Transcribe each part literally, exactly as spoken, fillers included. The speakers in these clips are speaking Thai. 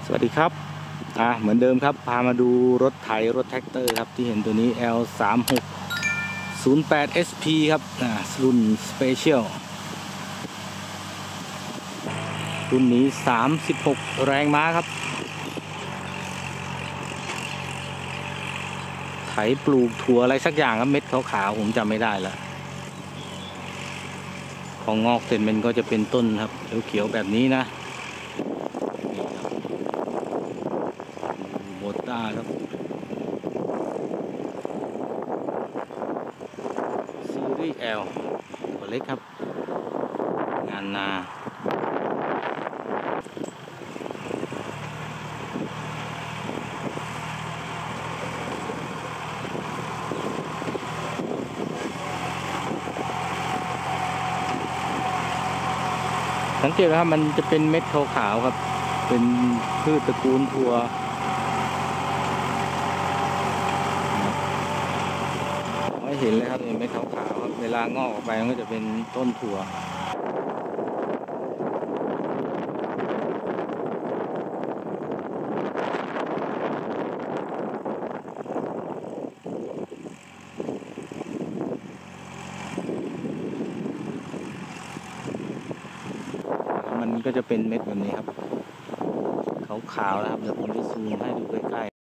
สวัสดีครับอ่าเหมือนเดิมครับพามาดูรถไถรถแท็กเตอร์ครับที่เห็นตัวนี้ แอล สามหกศูนย์แปด เอส พี ครับอ่ารุ่นสเปเชียลรุ่นนี้สามสิบหกแรงม้าครับไถปลูกถั่วอะไรสักอย่างครับเม็ดขาวๆผมจำไม่ได้แล้วของงอกเสร็จมันก็จะเป็นต้นครับเขียวๆแบบนี้นะโบต้าครับซีรีส์ L ตัวเล็กครับงานนาสังเกตว่ามันจะเป็นเม็ดขาวๆครับเป็นพืชตระกูลถั่วไม่เห็นเลยครับเม็ดขาวๆครับเวลางอกออกไปมันก็จะเป็นต้นถั่วมันก็จะเป็นเม็ดแบบนี้ครับขาวๆนะครับเดี๋ยวผมจะซูมให้ดูใกล้ๆ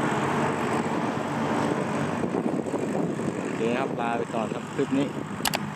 ครับลาไปก่อนครับคลิปนี้